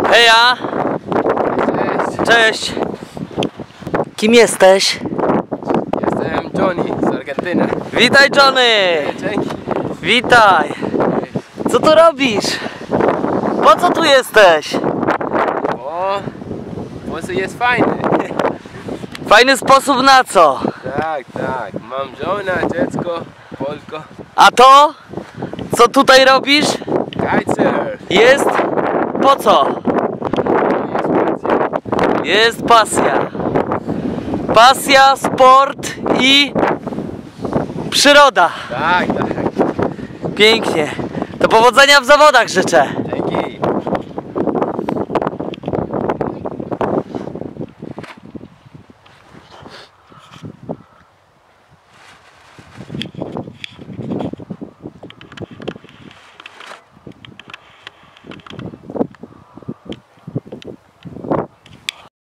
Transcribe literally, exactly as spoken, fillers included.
Heja! Cześć. Cześć! Kim jesteś? Jestem Johnny z Argentyny. Witaj, Johnny! Dzięki. Witaj! Co tu robisz? Po co tu jesteś? O, może jest fajny. Fajny sposób na co? Tak, tak. Mam żonę, dziecko, Polko. A to? Co tutaj robisz? Kitesurf. Jest? Po co? Jest pasja. Jest pasja. Pasja, sport i przyroda. Tak, tak. Pięknie. To powodzenia w zawodach życzę. Dzięki.